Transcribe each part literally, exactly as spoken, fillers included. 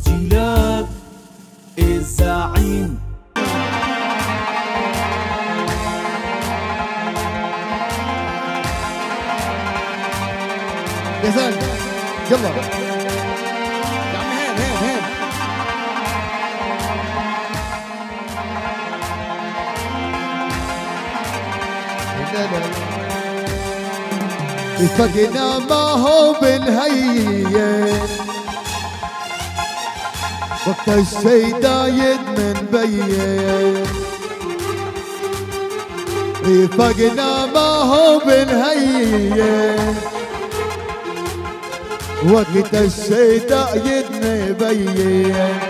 جيلان الزعيم. يا زلمة يلا يا عم هين هين هين. لا لا اتفقنا ما هو بالهيئة وقت الشي دايد من بيه. اتفقنا ما هو بالهيئة وقت الشي دايد من بيه.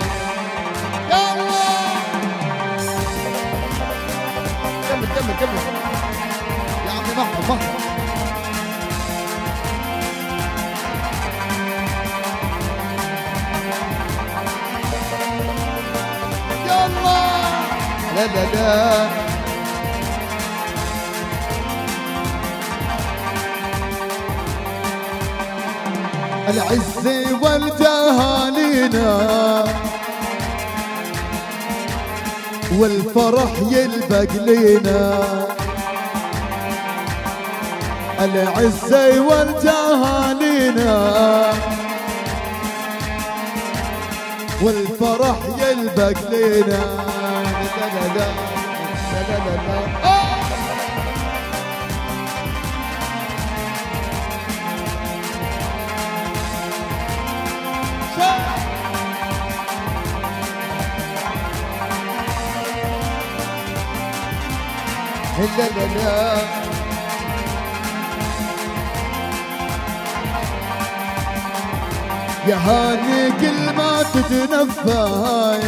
كمل كمل كمل يا عمي محمد محمد. لا لا لا العز والجهالينا والفرح يلبق لينا. العز والجهالينا والفرح يلبق لينا. لا لا لا لا لا لا آه. لا لا لا يا هاني كل ما تتنفى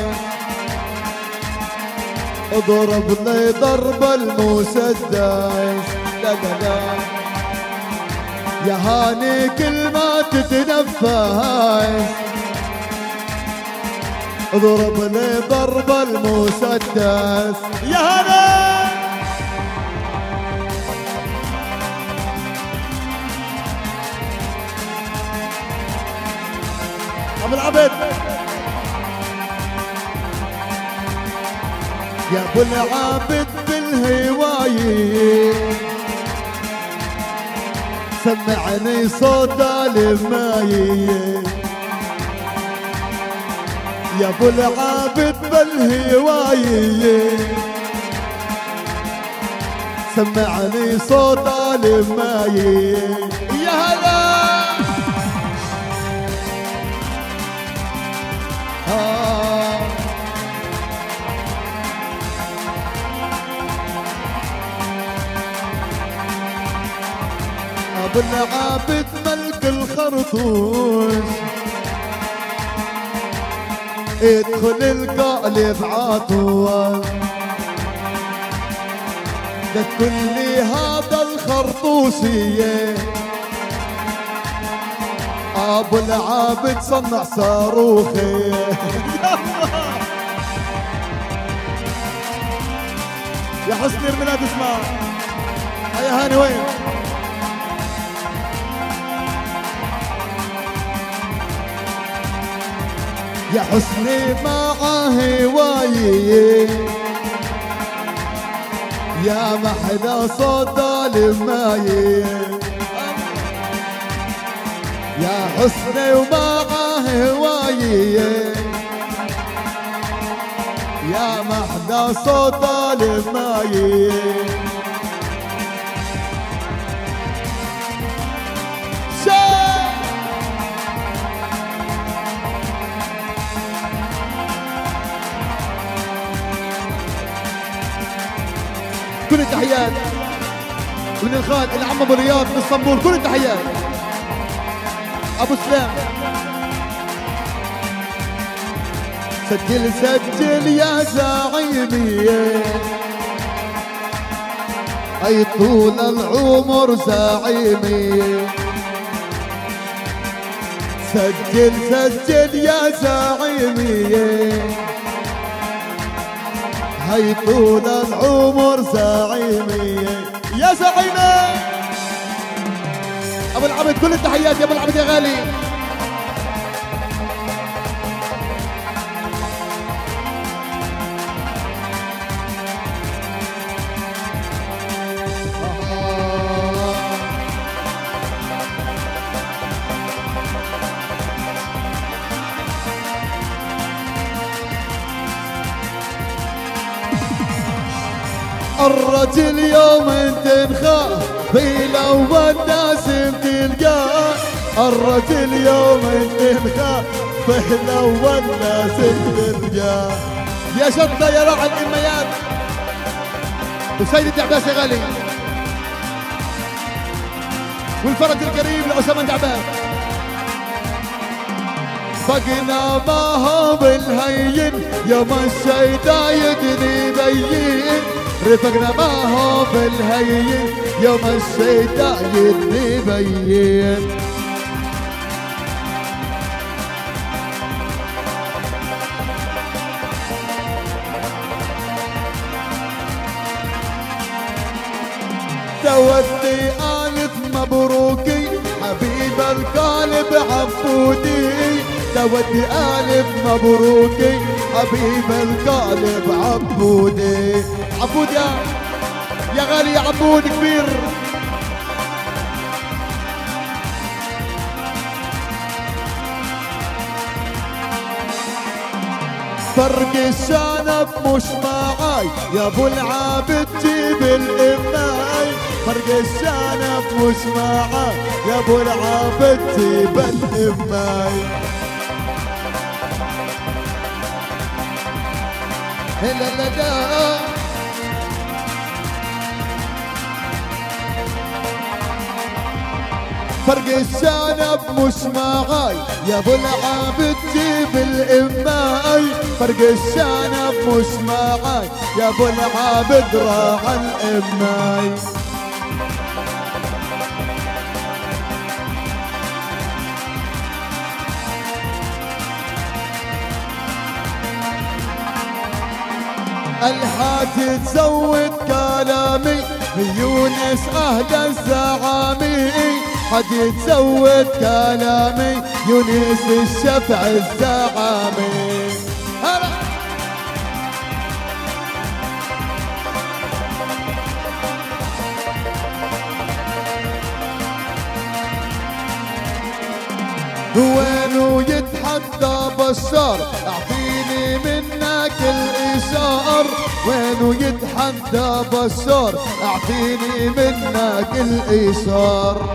اضرب لي ضرب المسدس. لا لا لا يا هاني كل ما تتنفس اضرب لي ضرب المسدس. يا هاني ابو العبد يا ابو العابد بالهوايه سمعني صوت المايه. يا ابو العابد بالهوايه سمعني صوت المايه. يا هلا آه. ابو العابد ملك الخرطوش ادخل القالب عطوة ده كل هذا الخرطوشية. ابو العابد صنع صاروخي. يا حسني ارمينا تسمع. يا هاني وين؟ يا حسني معه هوايه يا محلى صوت المايه. يا حسني ومعه هوايه يا محلى صوت المايه. كل التحيات من الخال العم ابو رياض من اسطنبول. كل التحيات ابو سلام. سجل سجل يا زعيمي اي طول العمر زعيمي. سجل سجل يا زعيمي هي طول العمر زعيمي. يا زعيمي ابو العبد كل التحيات يا ابو العبد يا غالي. الرجل يوم تنخاف في الأول لازم تلقاه. الرجل يوم تنخاف في الأول لازم تلقاه. يا شطة يا راعي الإميات وسيد الدعباس يا غالي، والفرج الكريم لأسامة الدعباس. بقنا معها بالهين يوم الشيدا يدني بين. رفقنا معها بالهين يوم الشيدا يدني بين. تودي ألف مبروكي حبيب القلب عبودي. تودي ألف مبروكي حبيب القلب عبودي. عبود يا يا غالي يا عبود كبير. فرق الشنب مش معاي يا ابو العابد جيب الاماي. فرق الشنب مش معاي يا ابو العابد جيب الاماي. هلا لا لا فرق الشنب مش معاي يا ابو العابد جيب الاماي. فرق الشنب مش معاي يا ابو العابد راح الاماي. الحاج تزود كلامي يونس اهل الزعامي. حد تزود كلامي يونس الشفع الزعامي. هلا وينو يتحدى بشار اعطيني منك الاشار. وينو يتحدى بشار اعطيني منك الاشار.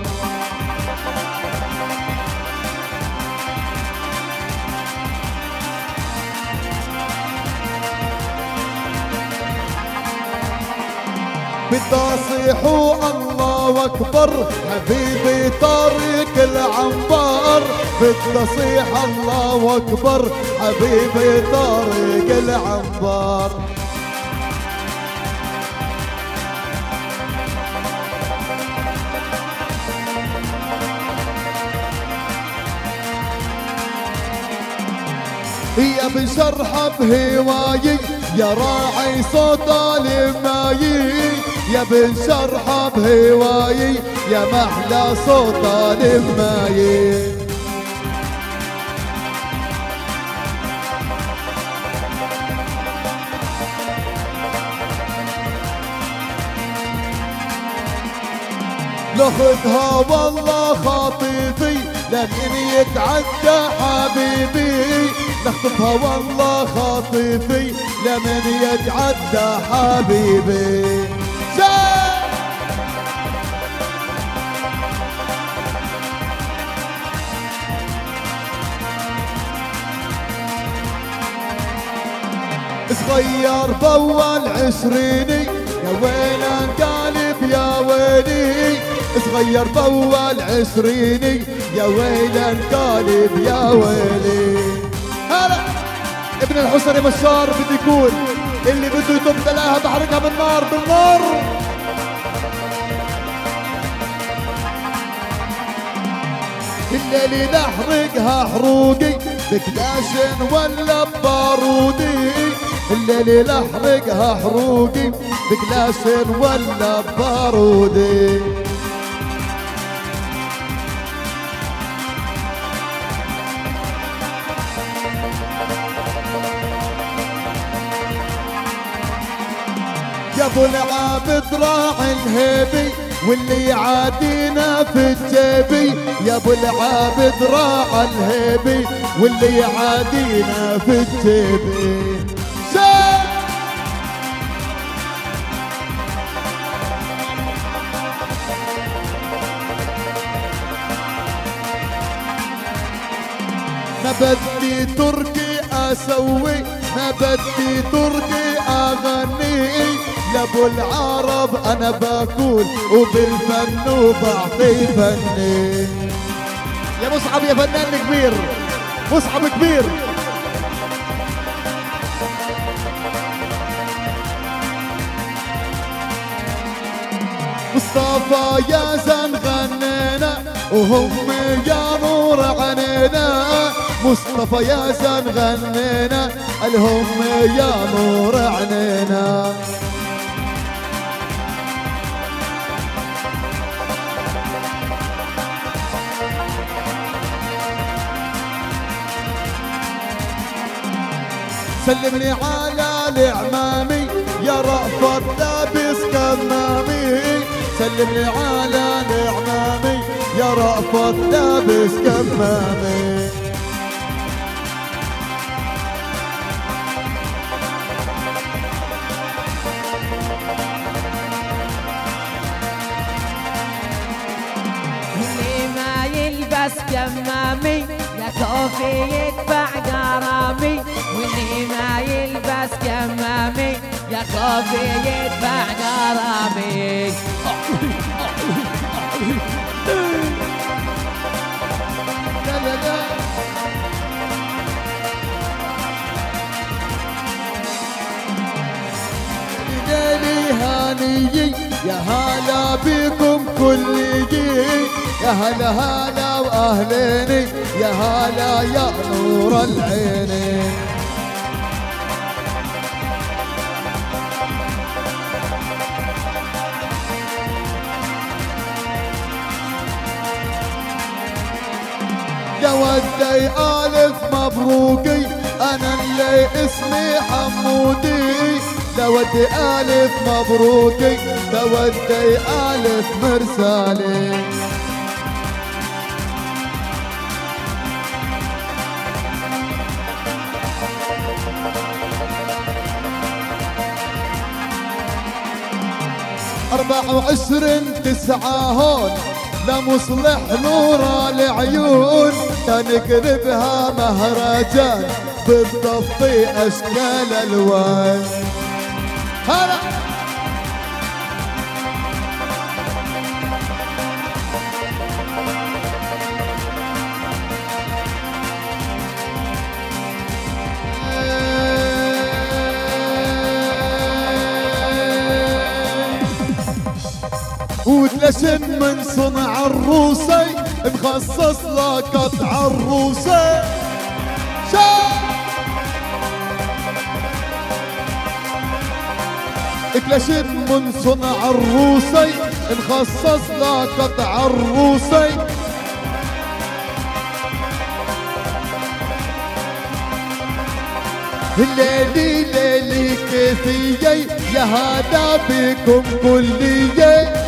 بتصيحوا الله اكبر حبيبي طارق العنبر. بتصيح الله اكبر حبيبي طارق العنبر. يا بشرحب هوايي يا راعي صوت المايي. يا بنشرحب هوايي يا محلى صوت المايي. لخدها والله خاطفي لمن يتعدى حبيبي. لخطفها والله خاطفي لمن يتعدى حبيبي. صغير بول عشريني يا وين انقلب يا ويلي. صغير بول عشريني يا ويل انقلب يا ويلي. هلا ابن الحسن بشار بدي يقول اللي بده يطب تلاها بحرقها بالنار بالنار. الليلة نحرقها حروقي بكلاشن ولا ببارودي. الليلة نحرقها حروقي بكلاشن ولا ببارودي. يا ابو العابد راعي الهيبي واللي عادينا في الجيبي. يا ابو العابد راعي الهيبي واللي عادينا في الجيبي. بدي تركي اسوي، ما بدي تركي اغني، لابو العرب انا باكل وبالفن وبعطي فني. يا مصعب يا فنان كبير، مصعب كبير. مصطفى يا زن غنينا وهم يا نور عينينا، مصطفى يا زن غنينا الهم يا نور عينينا. سلمني على العمامي يا رأفت لابس كمامي، سلمني على العمامي يا رأفت لابس كمامي. اللي ما يلبس كمامي يا كوفي يدفع غرامي، واللي ما يلبس كمامي يا كوفي يدفع غرامي. لا لا لا ليلي هانيي يا هلا بكم كليي، يا هلا هلا واهليني، يا هلا يا نور العينين. يا ودي ألف مبروكي أنا اللي اسمي حمودي، يا ودي ألف مبروكي، يا ودي ألف مرسالي. أربعة وعشرين تسعة هون لمصلح نور العيون، تنقلبها مهرجان بالضبط أشكال ألوان. هلا وتلاشن من صنع الروسي مخصص لقطع الروسي. تلاشن من صنع الروسي مخصص لقطع الروسي. الليلي ليلي كيفية يا هذا بكم كلية.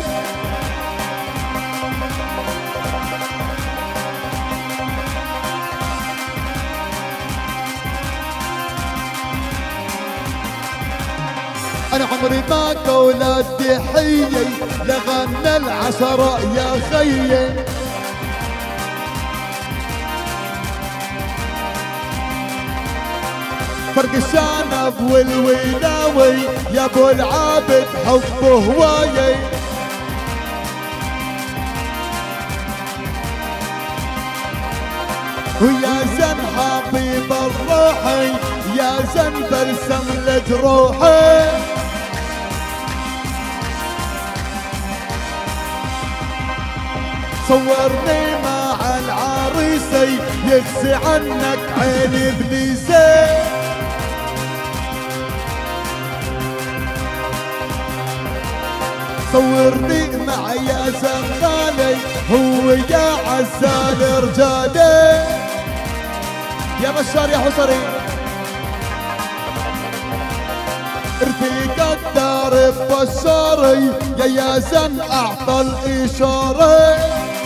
أنا عمري ما قولت تحيي لغنى العشرة يا خيي. فرق الشنب والويناوي يا ابو العابد حبه هوايي. ويا زن حبيب الروحي يا زن برسم لجروحي. صورني مع العريسي يخزي عنك عين ابليسي. صورني مع يا زغالي هو يا عزال رجالي. يا بشار يا حصري رفيق الدار بشاري يا ياسن اعطى الاشاره.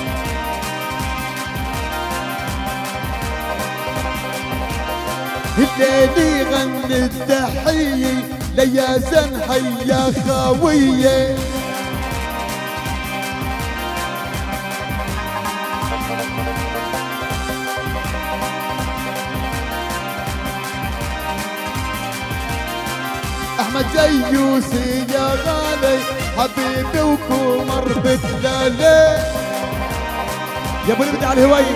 الليلي غني التحيه لياسن حيا خاويه. احمد جيوسي يا غالي حبيبي وكومر بتلالي يا ابو نبدي على الهوايه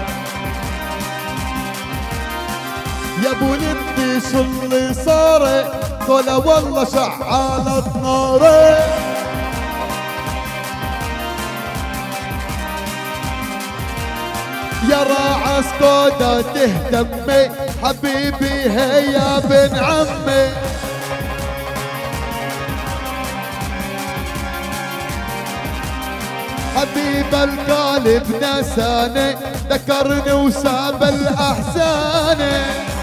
يا ابو نبدي شو اللي صار طلع والله شعالة ناري يا راعي سكودا تهتمي حبيبي هيا بن عمي حبيب القالب نساني ذكرني وساب الأحزاني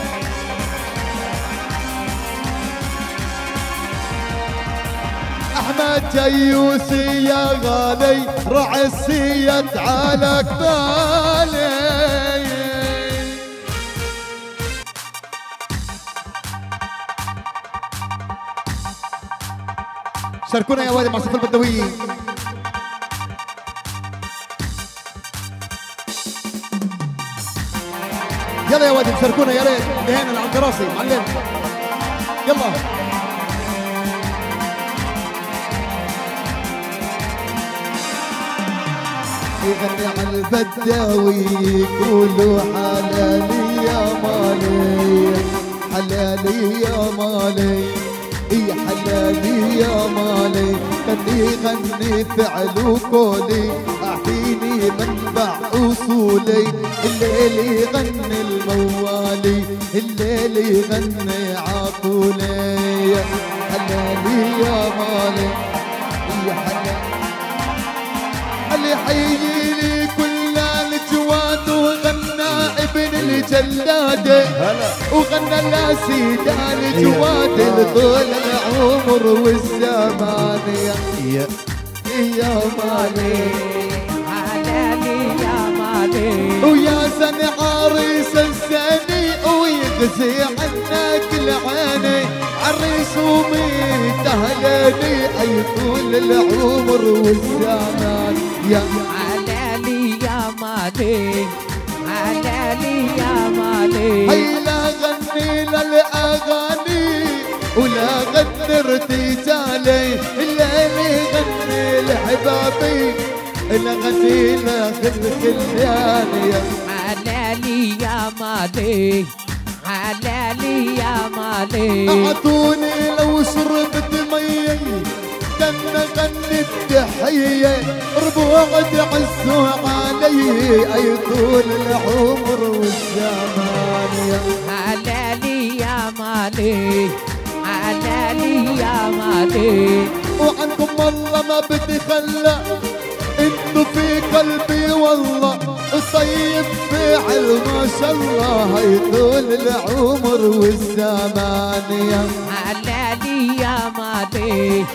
احمد جيوسي يا غالي رعي السيد على كبالي شاركونا يا وادي مع صف البدويين يلا يا وادي شاركونا يا ريت انتهينا العنكراسي معلم يلا يغني على البداوي يقولوا حلالي يا مالي حلالي يا مالي اي حلالي يا مالي غني غني فعل وقولي اعطيني منبع اصولي الليل يغني الموالي الليل يغني عقولي حلالي يا مالي اي حلالي اللي يحييلي كل الجواد وغنى ابن الجلادة وغنى الاسيد الجواد لطول العمر والزمان يا يا مالي حلالي يا مالي ويا سن عريس السني ويغزي عنك العيني عريس وميت اهلاني اي طول العمر والزمان يا حلالي يا مالي حلالي يا مالي هي لا غني للاغاني ولا غني ارتجالي الليل غني لحبابي لا غني لا خل خلاني حلالي يا مالي حلالي يا مالي اعطوني لو شربت مي كان غني التحيه ربوع عزوا علي اي طول العمر والزمان يا حلالي يا مالي حلالي يا مالي وعنكم والله ما بدي خلى انتو في قلبي والله طيب فعل ما شاء الله هي طول العمر والزمان يا حلالي يا مالي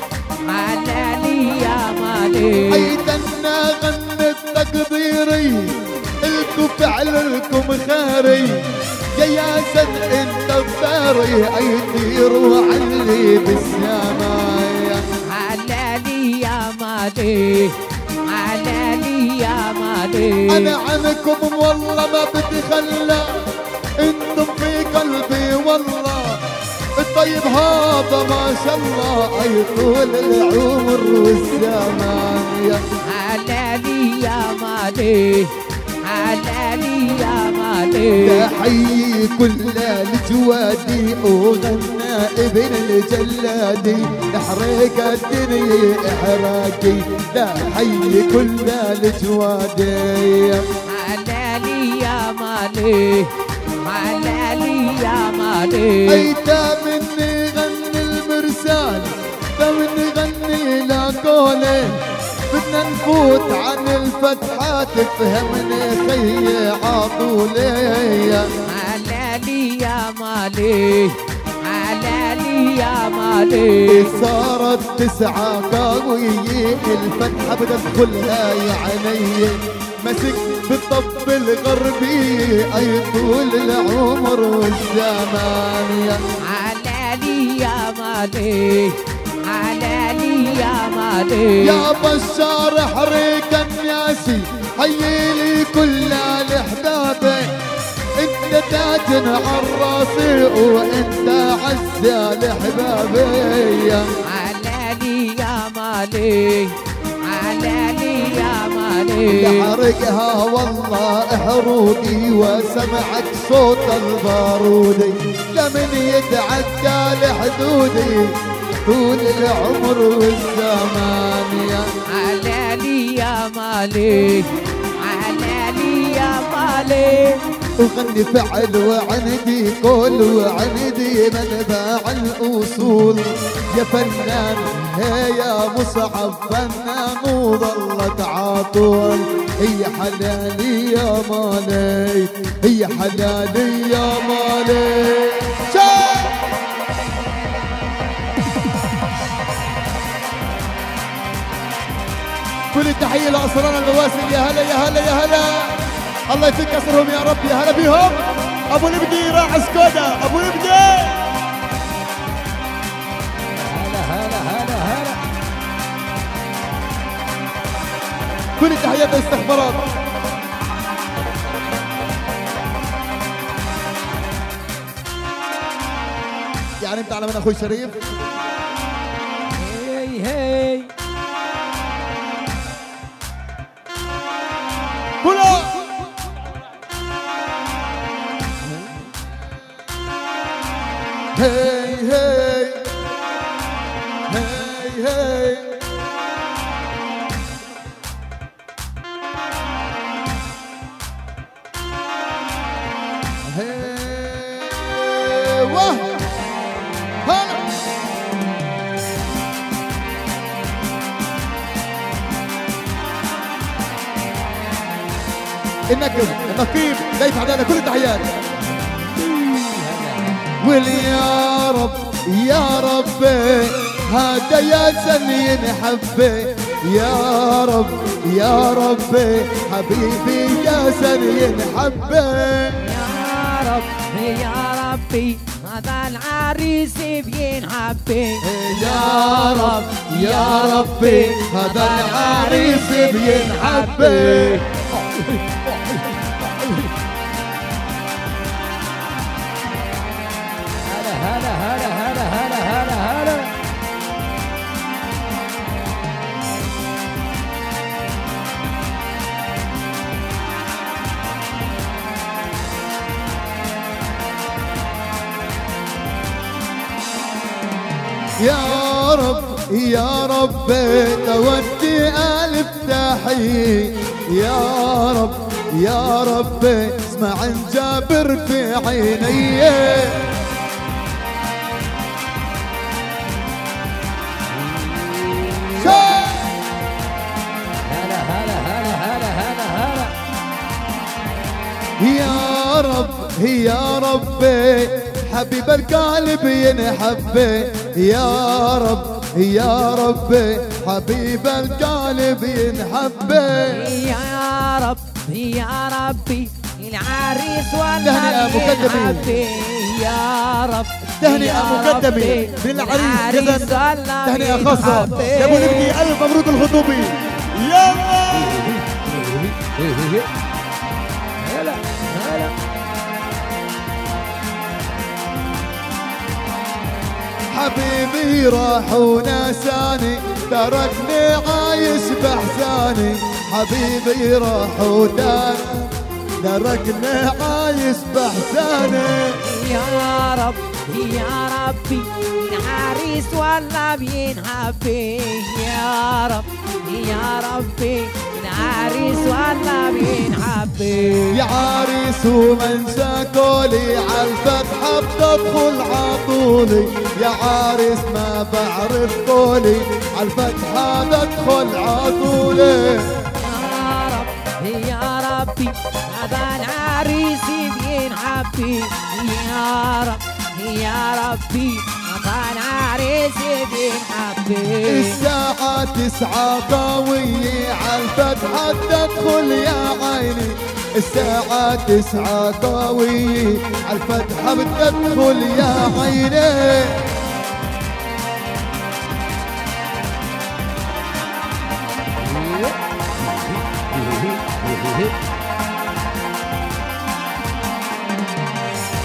حلالي يا مالي ايدنا غنت تقديري الكم فعلكم خيري يا ياسد انت باري اي طير وعلي بالسماء حلالي يا مالي حلالي يا مالي انا عنكم والله ما بتخلى انتم في قلبي والله الطيب هذا ما شاء الله اي طول العمر والزمان يا حلالي يا مالي حلالي يا مالي تحيي كل الجوادي وغنى ابن الجلادي نحرق الدنيا احراقي تحيي كل الجوادي حلالي يا مالي حلالي يا مالي ايتا مني غني المرسال فمني غني لا قولي بدنا نفوت عن الفتحات فهمني خي عطولي حلالي يا مالي حلالي يا مالي صارت تسعة قوية الفتحة بدخلها يا عيني مسك بالطب الغربي اي طول العمر والزمان يا حلالي يا مالي حلالي يا مالي يا بشار حريق الناسي حييلي كل الاحباب انت انت تاج عالراسي وانت عزة لحبابي. علالي يا مالي علالي يا مالي يحرقها والله حروقي وسمعك صوت البارودي لمن يتعدى لحدودي طول العمر والزمان. يا علالي يا مالي علالي يا مالي وغني فعل وعندي قول وعندي منبع الأصول. يا فنان هي يا مصعب فنان وظلت عطول. هي حلالي يا مالي هي حلالي يا مالي. كل التحية لأسرار البواسل. يا هلا يا هلا يا هلا الله يفك أسرهم يا رب. يا هلا بيهم. أبو البدي راح سكودا أبو البدي. هلا هلا هلا هلا كل التحيات والاستخبارات. يعني انت على من اخوي شريف. هي هي كله هي هي هي هي هي واه هلا النكب النقيب ليث عدالة كل التحيات. واليا رب يا ربي هذا يا سن ينحبي. يا رب يا ربي حبيبي يا سن ينحبي. يا رب يا ربي هذا العريس بينحبي. يا رب يا ربي هذا العريس بينحبي. هلا هلا هلا هلا هلا هلا هلا يا رب يا ربي تودي ألف تحية. يا رب يا ربي اسمع عن جابر في عيني. هلا هلا هلا هلا هلا هلا يا رب يا ربي حبيب القلب ينحبي. يا رب يا ربي حبيب القلب ينحبي. يا رب يا ربي العريس تهنئة مقدمة. والنبي يا رب تهنئة مقدمة بالعريس جزن. تهنئة خاصة يا ابو نبني ألف مبروك الخطوبة. يلا هلا هلا حبيبي راح ونساني تركني عايش بحزاني. حبيبي راح ودان تركني عايش بحزاني. يا رب يا ربي العريس ولا بينحبي. يا رب يا ربي العريس ولا بينحبي. يا عريس ومنسى كولي عالفتحة بتدخل عطولي. يا عريس ما بعرف قولي عالفتحة بدخل عطولي. يا رب يا ربي هذا العريس بينحبي. يا رب يا ربي هذا العريس بينحبي. الساعة تسعة قوية عالفتحة تدخل يا عيني. الساعة تسعة قوية عالفتحة بتدخل يا عيني.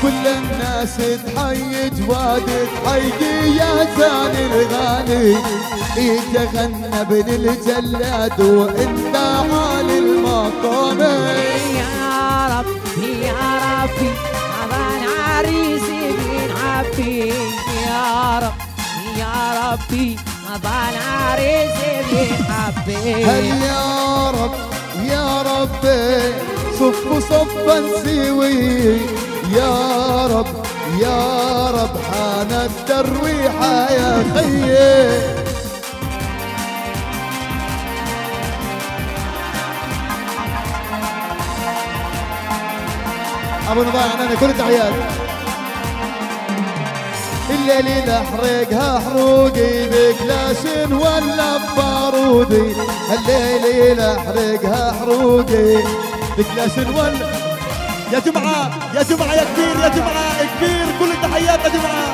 كل الناس تحيي جواد تحيي يا زاني الغالي يتغنى ابن الجلاد وانت عالي المقام. يا رب يا ربي رمضان عريسي بنحبي يا رب يا ربي رمضان عريسي بنحبي. هل يا رب يا ربي صف صفا سوي يا رب يا رب حانت الترويحة يا خيي. ابو نضاع عننا كل التحيات. الليل احرقها حروقي بكلاش ولا ببارودي الليل احرقها حروقي بكلاش ولا. يا جمعة يا جمعة يا كبير يا جمعة كبير كل التحيات يا جمعة.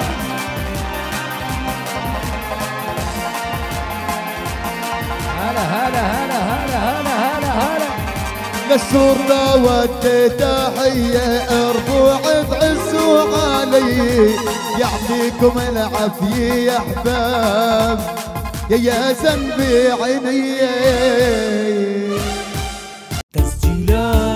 هلا هلا هلا هلا هلا هلا هلا للسور ودي تحية ارفع بعزوا علي يعطيكم العافية يا احباب يا يا ذنبي عيني. تسجيلات